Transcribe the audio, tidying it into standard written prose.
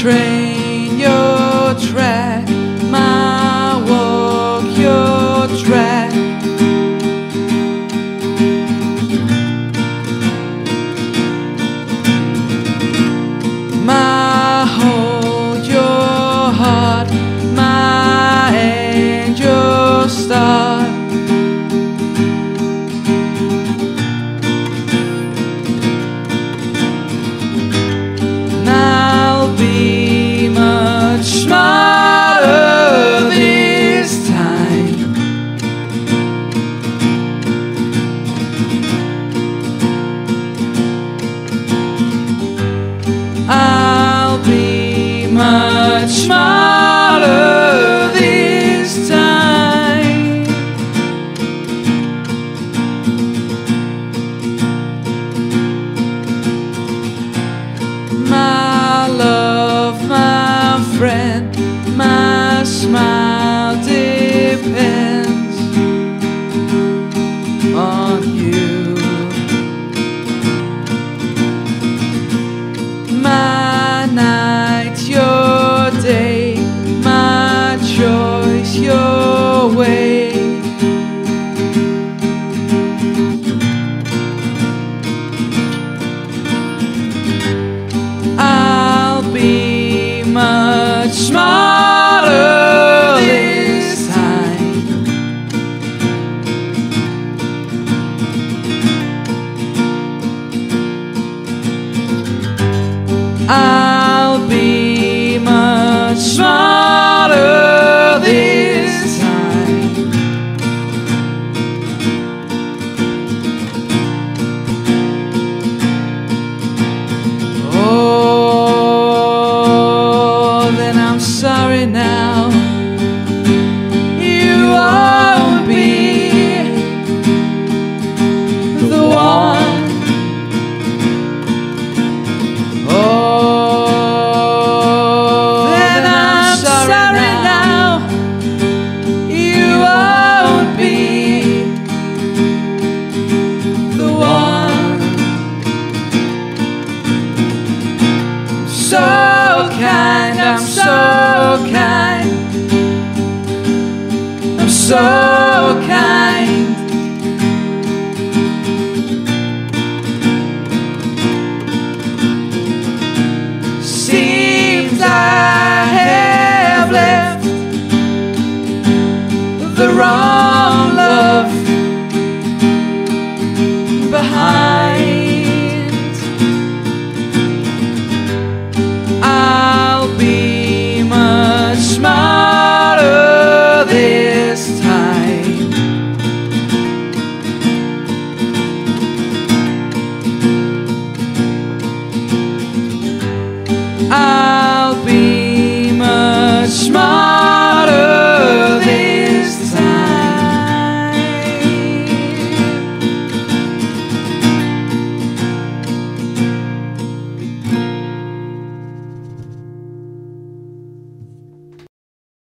train, your track, my walk, your track. My hold, your heart, my end, your start. And I'll be much smarter this time. I'll be much smarter this time. My love, my friend, my smile depends on you. My night, your day, my choice, your way. I'll be much smarter this time. I'll be much smarter this time. Oh, then I'm sorry now. You won't be the one. Oh, then I'm sorry now. You won't be the one. So kind, I'm so kind. I'm so